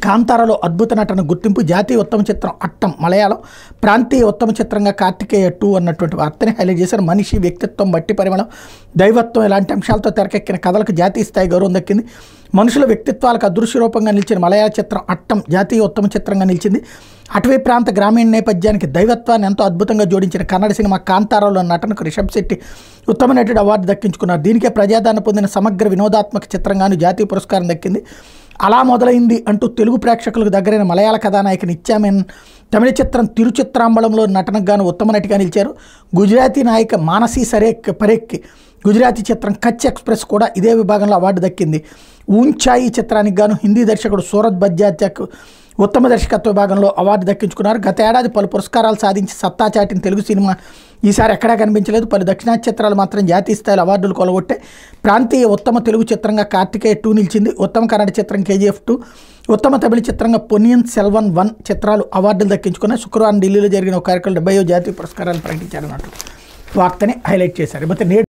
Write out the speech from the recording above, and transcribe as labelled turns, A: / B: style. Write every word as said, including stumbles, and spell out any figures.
A: కాంతారాలో అద్భుత నటన గుర్తింపు, జాతీయ ఉత్తమ చిత్రం అట్టం మలయాళం, ప్రాంతీయ ఉత్తమ చిత్రంగా కార్తికేయ టూ అన్నటువంటి వార్తని హైలైట్ చేశారు. మనిషి వ్యక్తిత్వం, మట్టి పరిమళం, దైవత్వం ఇలాంటి అంశాలతో తెరకెక్కిన కథలకు జాతీయ స్థాయి గౌరవం దక్కింది. మనుషుల వ్యక్తిత్వాలకు అదృశ్య రూపంగా నిలిచిన మలయాళ చిత్రం అట్టం జాతీయ ఉత్తమ చిత్రంగా నిలిచింది. అటవీ ప్రాంత గ్రామీణ నేపథ్యానికి దైవత్వాన్ని ఎంతో అద్భుతంగా జోడించిన కన్నడ సినిమా కాంతారాలో నటనకు రిషబ్ శెట్టి ఉత్తమ నటుడు అవార్డు దక్కించుకున్నారు. దీనికే ప్రజాదరణ పొందిన సమగ్ర వినోదాత్మక చిత్రంగాను జాతీయ పురస్కారం దక్కింది. అలా మొదలైంది అంటూ తెలుగు ప్రేక్షకులకు దగ్గరైన మలయాళ కథానాయక నిత్యామేనన్ తమిళ చిత్రం తిరుచిత్రాంబళంలో నటనకు గాను ఉత్తమ నటిగా నిలిచారు. గుజరాతీ నాయిక మానసీ సరేక్ పరేక్కి గుజరాతీ చిత్రం కచ్ ఎక్స్ప్రెస్ కూడా ఇదే విభాగంలో అవార్డు దక్కింది. ఊంచాయి చిత్రానికి గాను హిందీ దర్శకుడు సూరత్ బజ్జాత్యకు ఉత్తమ దర్శకత్వ విభాగంలో అవార్డు దక్కించుకున్నారు. గత ఏడాది పలు పురస్కారాలు సాధించి సత్తా చాటిన తెలుగు సినిమా ఈసారి ఎక్కడా కనిపించలేదు. పలు దక్షిణాది చిత్రాలు మాత్రం జాతీయ స్థాయిలో అవార్డులు కొలగొట్టే ప్రాంతీయ ఉత్తమ తెలుగు చిత్రంగా కార్తికేయ టూ నిలిచింది. ఉత్తమ కన్నడ చిత్రం కేజీఎఫ్ టూ, ఉత్తమ తమిళ చిత్రంగా పొన్నియిన్ సెల్వన్ వన్ చిత్రాలు అవార్డులు దక్కించుకున్నాయి. శుక్రవారం ఢిల్లీలో జరిగిన ఒక కార్యక్రమంలో డెబ్బై జాతీయ పురస్కారాలు ప్రకటించారన్నట్టు వార్తని హైలైట్ చేశారు. అయితే